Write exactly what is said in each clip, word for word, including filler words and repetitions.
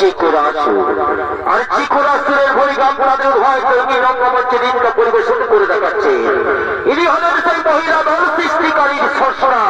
আর চিকুরাসুরের হরিগাম তাদের ভয় কর্মী রঙ্গমঞ্চে নৃত্য পরিবেশন করে দেখাচ্ছে। ইনি হলেন সেই মহিলা দল সৃষ্টিকারীর সরসরা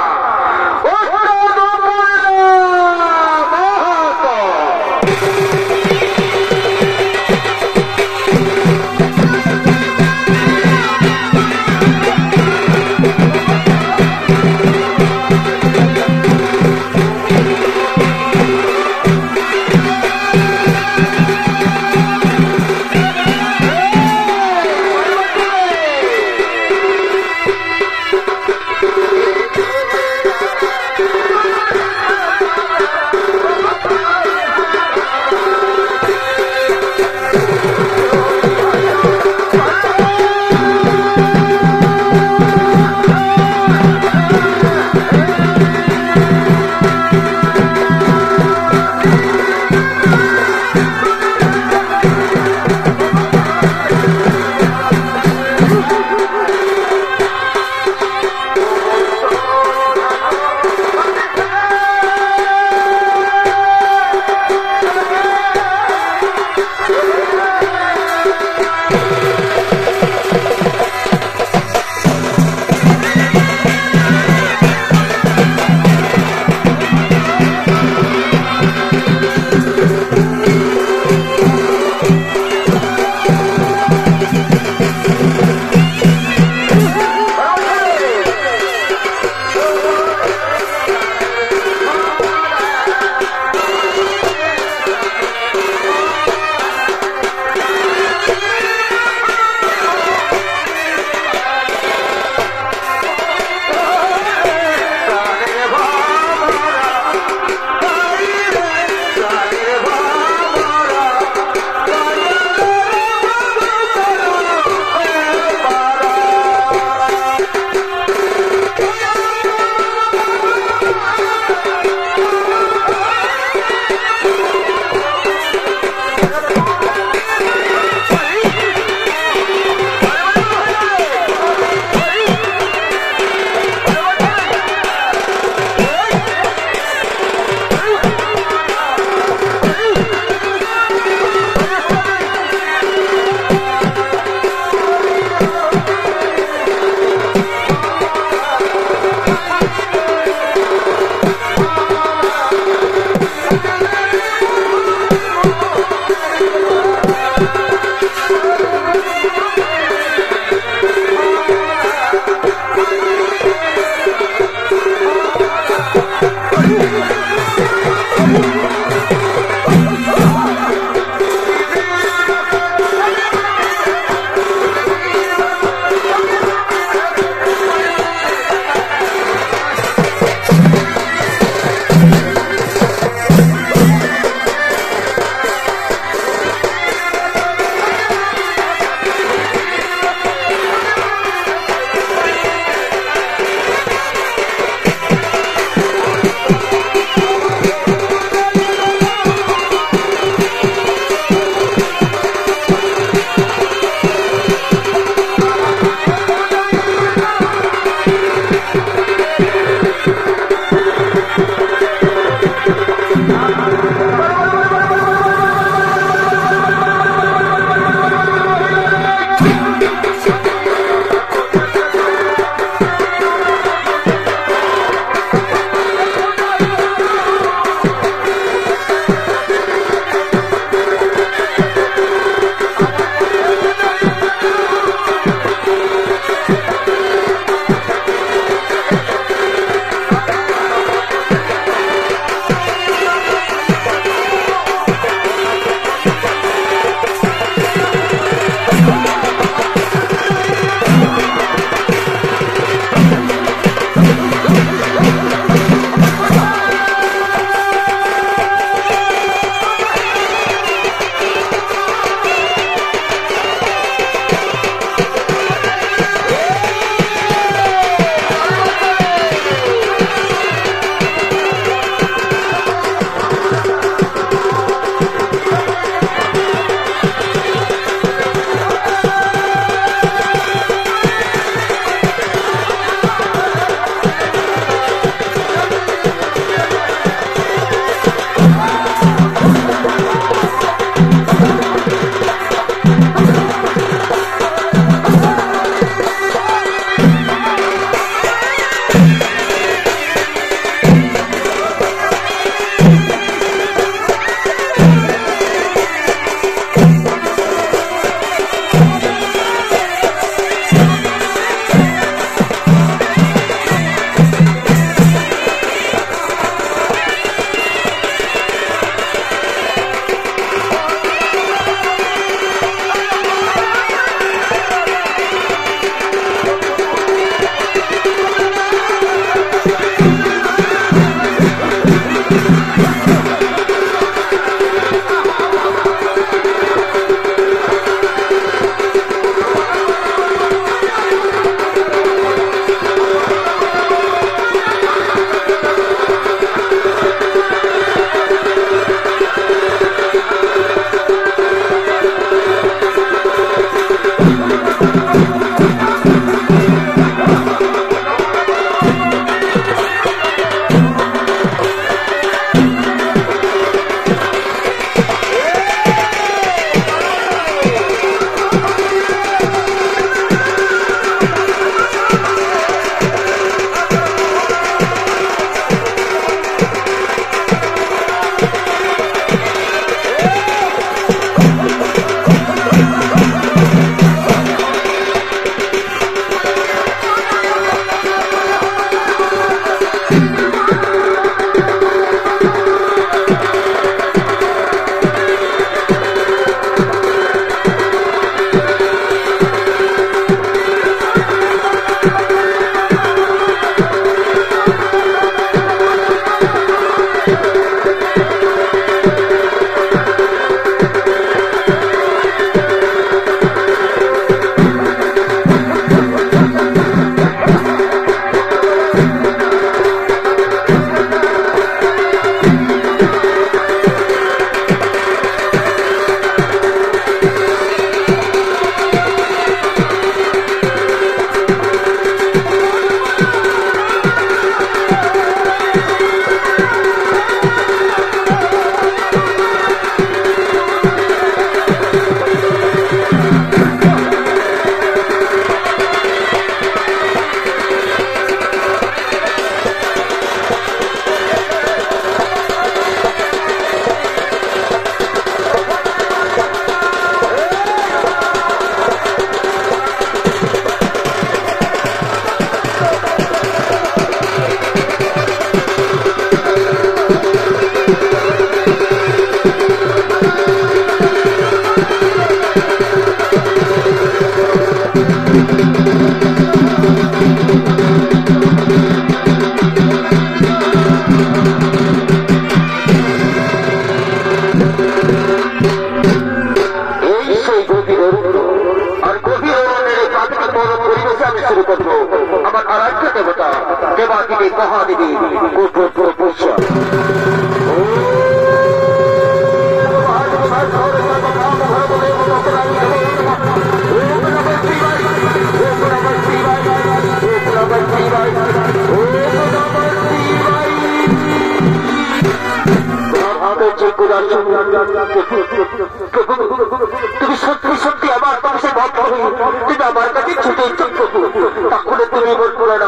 তুমি সত্যি সত্যি আমার পাশে ভক্ত হয়ে তুমি আমার কাছে ছুটে এসছো প্রভু, তাহলে তুমি বল পুরাণ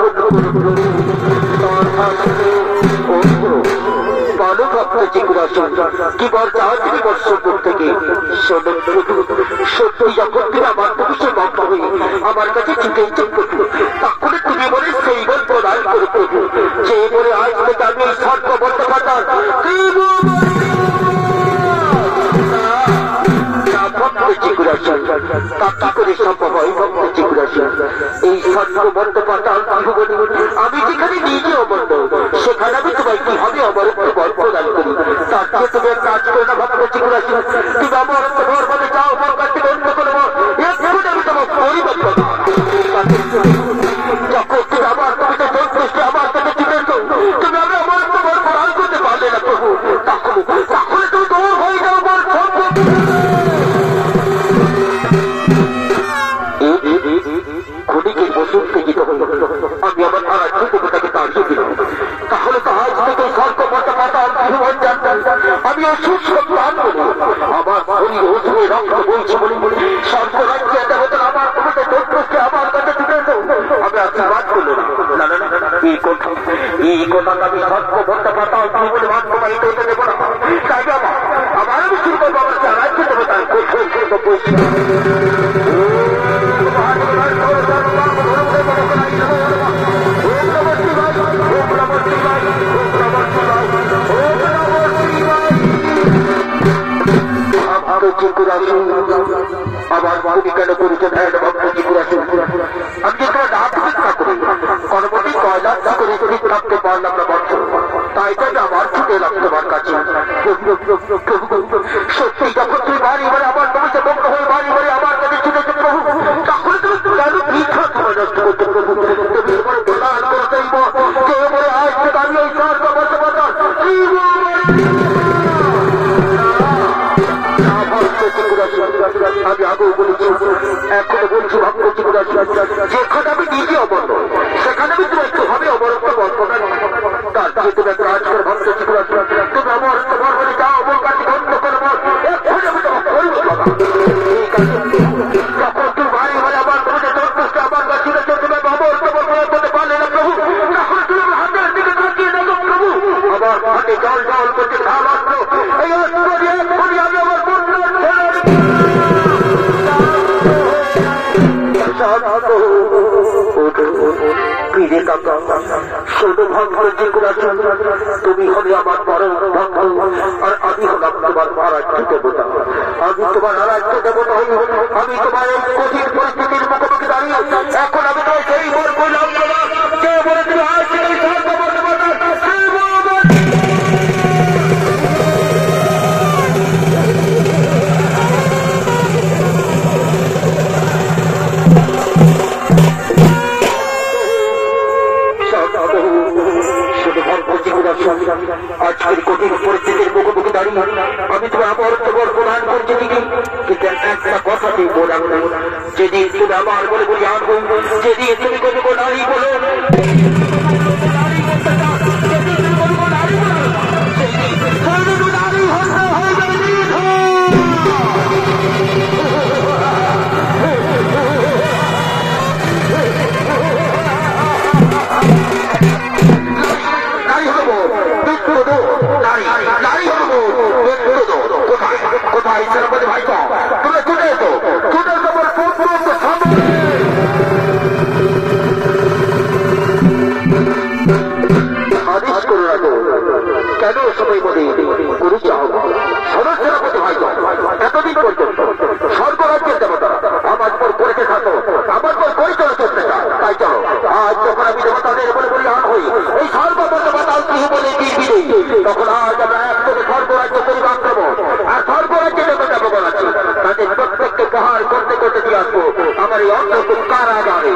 বলো ভক্ত জিজ্ঞাসন কি বল চাও তুমি বর্ষপুর থেকে? শোনো প্রভু, সত্যি যখন তুমি আমার পাশে ভক্ত হয়ে আমার কাছে ছুটে এসছো প্রভু, তাহলে তুমি বলে সেই বল প্রদান করো প্রভু, যে বলে আজ থেকে আমি এই সর্ব বলতে পারতাম আমি যেখানে নিজে অবন্ধ সেখানে আমি তোমায় কিভাবে অবরত্ব বল প্রদান করি? তার চেয়ে তুমি এক কাজ করে না ভক্ত চিকুরাশি, তুমি অবরত্ব বর বলে যাও আমার কাছে অন্য করবো, এখন আমি তোমার পরিবর্তন যখন তুমি আমার কবিতা সন্তুষ্টি আমার কাছে চিনেছ, তুমি আমি অবরত্ব বর প্রদান করতে পারলে না প্রভু, তাহলে তাহলে তুমি দৌড় হয়ে যাও বল খুনিকে বসুন থেকে আমি আমার আরাধ্য দেবতাকে তাড়িয়ে দিলাম, তাহলে তো আজ থেকে স্বর্গ মতো পাতা আমি অসুখ প্রাণ করি, আমার শরীর ওষুধে রক্ত বইছে বলে স্বর্গ রাজ্যে দেবতা আমার কবিতা সন্তুষ্টি আমার কাছে ছুটেছ, আমি আশীর্বাদ করলো না না এই কথা এই কথা আমি স্বর্গ মতো পাতা বলে বাস্তবায়িত হতে দেবো না, তাই আমার আমার আমি শুরু করবো আমার রাজ্য দেবতার কোথাও করবো বইছি আবার তুমি কেন করেছো ধ্যান ভক্ত জিজ্ঞাসু? আমি যে তোমার ডাক ভিক্ষা করি কর্মটি কয়লা করে থাকতে পারলাম না বর্ষ, তাই তো আমার ছুটে এলাম তোমার কাছে। সত্যি যখন তুমি বাড়ি বাড়ি আমার তোমাকে বন্ধ হয়ে বাড়ি বাড়ি আমার কাছে ছুটেছো প্রভু, তাহলে তুমি কেন ভিক্ষা সময় নষ্ট করছো প্রভু? তুমি তোমার প্রদান করে চাইব যে বলে আজ থেকে আমি এই স্বর্গ বসে বসার আমি আগেও বলেছি এখনো বলছি ভক্ত জিজ্ঞাসু, যেখানে আমি নিজে অবন্ধ সেখানে আমি তুমি একটু ভাবে অবরত্ব বল প্রদান, তার চেয়ে তুমি একটা কাজ করে ভক্ত জিজ্ঞাসু তুমি অবরত্ব বল বলে যাও আমার কাছে বন্ধ করবো, এখন আমি তোমার করবো যখন তুমি বাড়ি বাড়ি আমার তোমাকে সন্তুষ্ট আমার কাছে ছুটেছ, তুমি অবরত্ব বল প্রয়োগ করতে পারলে না প্রভু, তখন তুমি আমার হাতের দিকে তাকিয়ে দেখো প্রভু আমার হাতে জল জল করতে ঢাল আসলো, এই অস্ত্র দিয়ে এক্ষুনি আমি আমার বন্ধু তুমি হলে আমার পরম ভক্ত আর আমি হলাম তোমার আরাধ্য দেবতা, আমি তোমার আরাধ্য দেবতা হই, আমি তোমার এই কঠিন পরিস্থিতির মুখোমুখি দাঁড়িয়ে এখন আমি তোমার সেই বল বললাম যে বলে তুমি আজ থেকে সাহায্য করতে পারো আজকের কঠিন পরিস্থিতির মুখোমুখি দাঁড়িয়ে আমি তোমার অবরত্ব বল প্রদান করছি ঠিকই, কিন্তু একটা কথাতেই বললাম যেদিন তুমি আমার বলে বলি আনবো, যেদিন তুমি কোনো নারী বলো কোথায় সেনাপতি ভাই তো তুমি ছুটে এসো, ছুটে এসো আমার পুত্র সামনে আদেশ করে রাখো কেন সময় বলে গুরু চাও সদর সেনাপতি ভাই তো এতদিন পর্যন্ত স্বর্গরাজ্যের দেবতারা আমার পর করেছে থাকো, আমার পর করে চলে চলতে চায়, তাই চলো আজ যখন আমি দেবতাদের বলে বলিয়ান হই এই সর্বদেবতাল গৃহ বলে দিই তখন আজ আমরা একসাথে স্বর্গরাজ্য পরিবার করবো, আর স্বর্গরাজ্যে যত দেবগণ আছে তাদের প্রত্যেককে প্রহার করতে করতে দিয়ে আসবো আমার এই অন্ধকুট কারাগারে।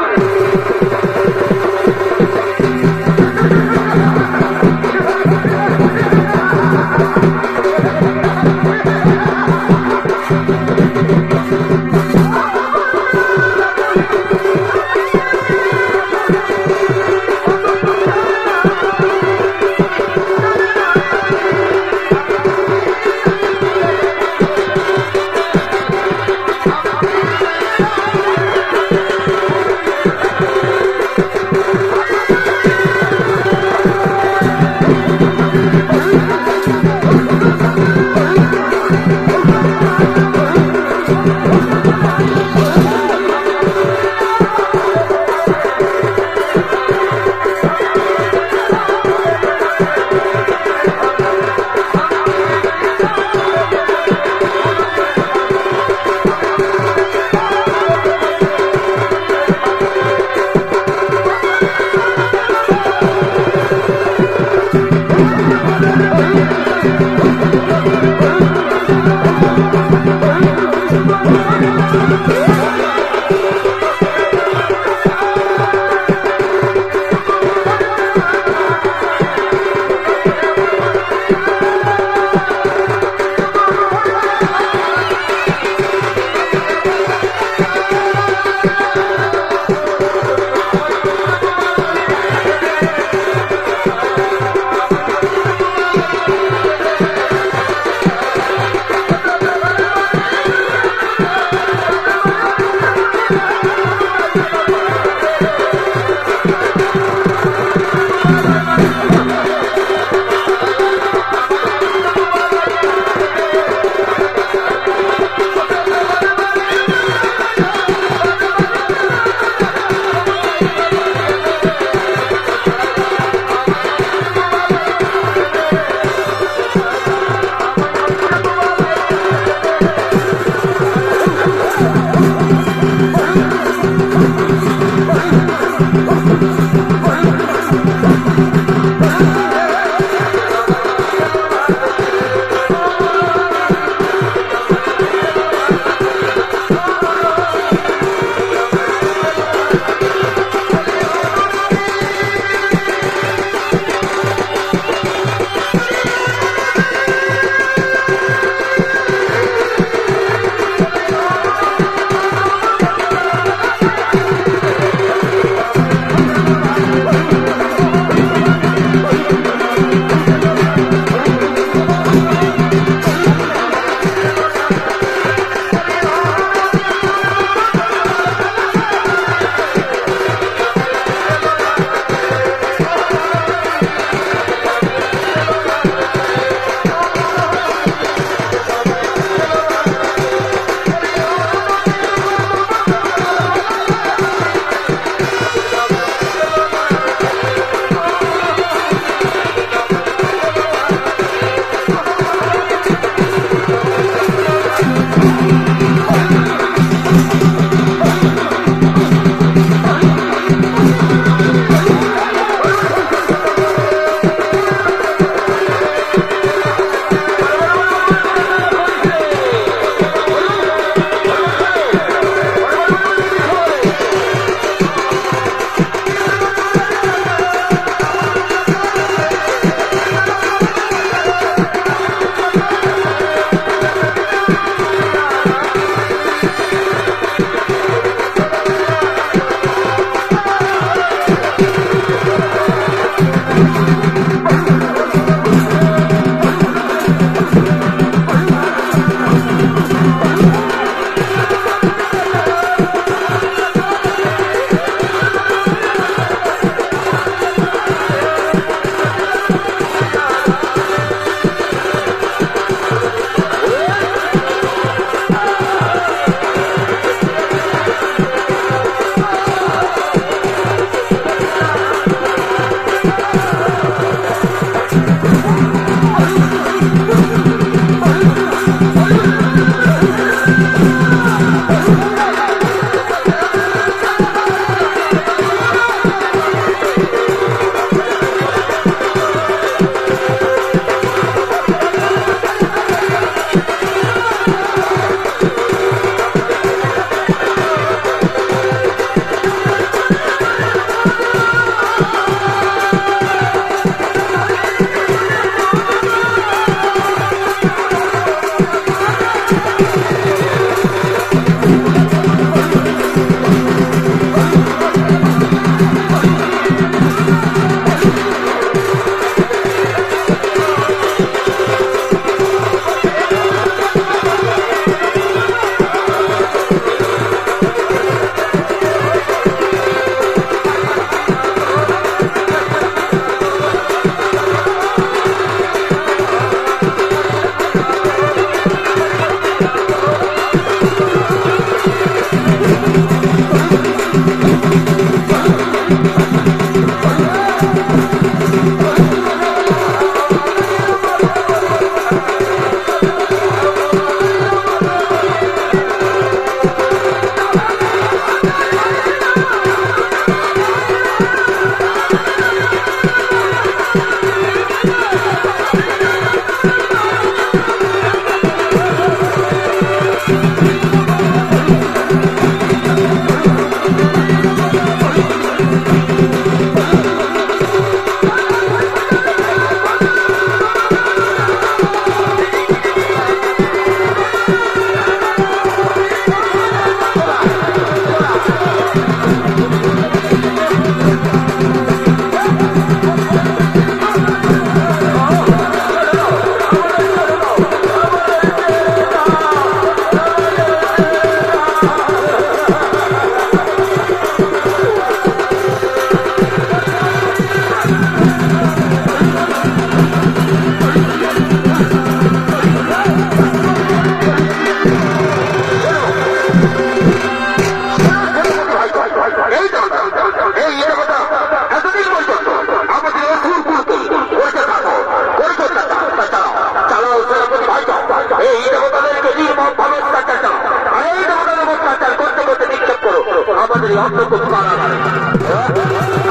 আমাদের এই অন্তত কারাগারে